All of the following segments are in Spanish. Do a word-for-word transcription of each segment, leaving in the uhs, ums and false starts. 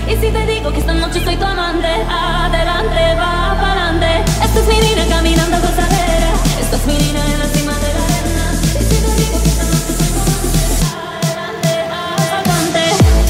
Y si te digo que esta noche soy tu amante, adelante, va pa'lante. Esta es mi niña caminando gozadera, esta es mi niña en la cima de la arena. Y si te digo que esta noche soy tu amante, adelante, adelante.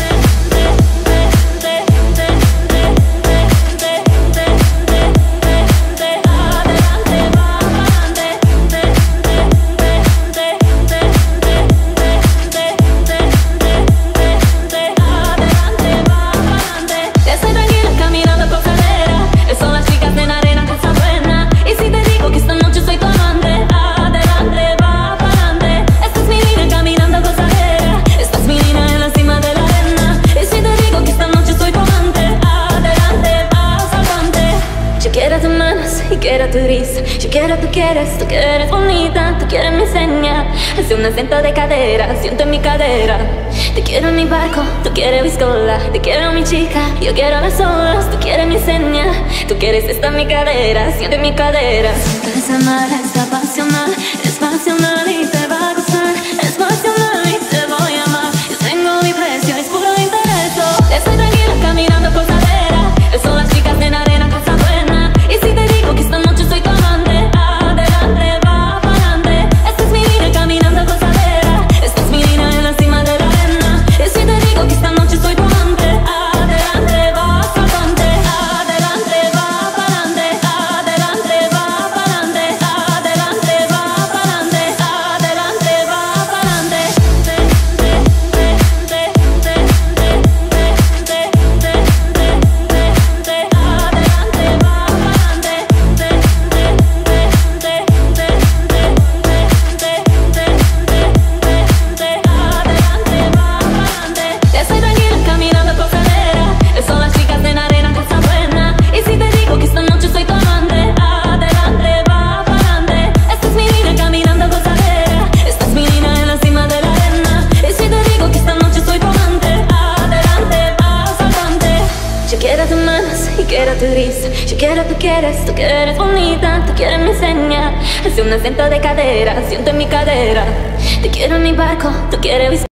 Quiero tu risa, yo quiero tú quieres, tú que eres bonita, tú quieres mi seña. Hace un acento de cadera, siento en mi cadera. Te quiero en mi barco, tú quieres biscola. Te quiero mi chica, yo quiero las olas, tú quieres mi seña. Tú quieres esta en mi cadera, siento en mi cadera. Es amar, es apasional, es pasional y te va a gustar. Es pasional y te voy a amar. Yo tengo mi precio, es puro interés. Estoy tranquila caminando por cadera. Son las chicas en arena, cosa buena. Y si te digo que esta noche soy tu amante, adelante, va pa'lante. Esta es mi niña caminando gozadera, esta es mi niña en la cima de la arena. Y si te digo que esta noche soy tu amante, adelante, va pa'lante. Adelante, va pa'lante. Adelante, va pa'lante. Adelante, va pa'lante. Adelante, va pa'lante. Quiero tu risa, yo quiero tú quieres, tú que eres bonita, tú quieres mi seña. Hace un acento de cadera, siento en mi cadera. Te quiero en mi barco, tú quieres